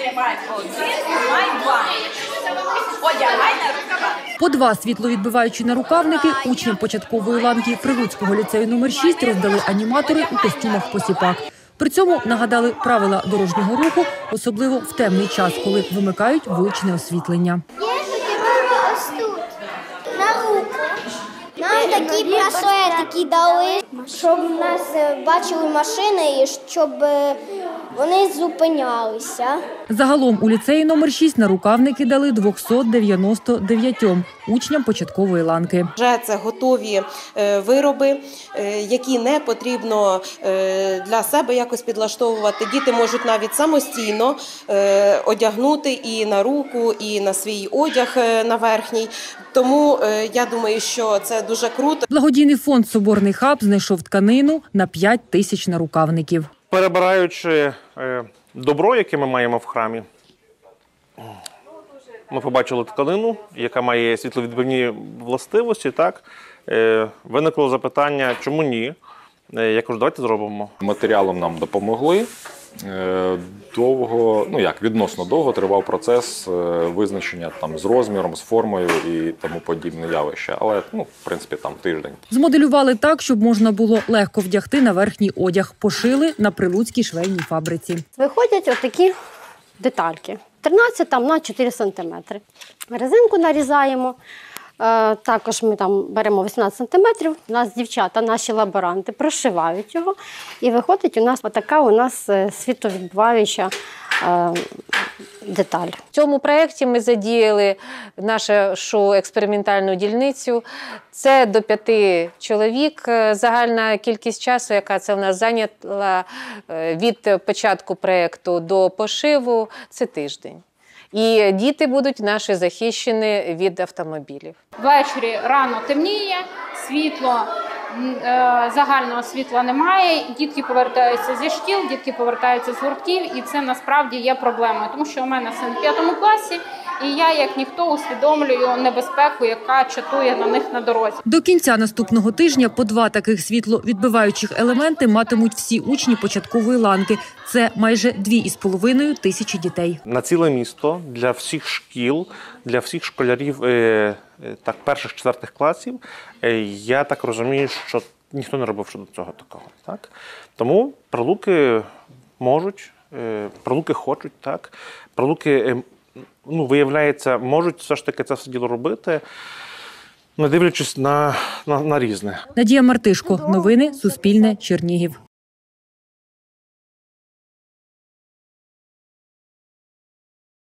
По 2 світловідбиваючі нарукавники учням початкової ланки Прилуцького ліцею номер 6 роздали аніматори у костюмах посіпак. При цьому нагадали правила дорожнього руху, особливо в темний час, коли вимикають вуличне освітлення. Ось тут, на руку. Нам такі браслетики дали, щоб нас бачили машини і щоб вони зупинялися. Загалом у ліцеї номер 6 нарукавники дали 299 учням початкової ланки. Вже це готові вироби, які не потрібно для себе якось підлаштовувати. Діти можуть навіть самостійно одягнути і на руку, і на свій одяг на верхній. Тому я думаю, що це дуже круто. Благодійний фонд «Соборний хаб» знайшов тканину на 5 тисяч нарукавників. Перебираючи добро, яке ми маємо в храмі, ми побачили тканину, яка має світловідбивні властивості. Так? Виникло запитання, чому ні? Я кажу, давайте зробимо. Матеріалом нам допомогли. Відносно довго тривав процес визначення з розміром, з формою і тому подібне явище. Але, в принципі, тиждень. Змоделювали так, щоб можна було легко вдягти на верхній одяг. Пошили на Прилуцькій швейній фабриці. Виходять отакі детальки. 13 на 4 сантиметри. Резинку нарізаємо. Також ми беремо 18 сантиметрів. У нас дівчата, наші лаборанти, прошивають його. І виходить у нас отака світловідбиваюча деталь. В цьому проєкті ми задіяли нашу експериментальну дільницю. Це до 5 чоловік. Загальна кількість часу, яка це в нас зайняла від початку проєкту до пошиву, це тиждень. І діти будуть наші захищені від автомобілів. Ввечері рано темніє, загального світла немає, дітки повертаються зі шкіл, дітки повертаються з гуртків, і це насправді є проблемою, тому що у мене син в 5 класі, і я, як ніхто, усвідомлюю небезпеку, яка чатує на них на дорозі. До кінця наступного тижня по 2 таких світловідбиваючих елементи матимуть всі учні початкової ланки. Це майже 2,5 тисячі дітей. На ціле місто, для всіх шкіл, для всіх школярів перших-4 класів, я так розумію, що ніхто не робив щодо цього такого. Так? Тому Прилуки можуть, Прилуки хочуть, так? Прилуки, виявляється, можуть все ж таки це все діло робити, не дивлячись на різне. Надія Мартишко. Новини Суспільне. Чернігів.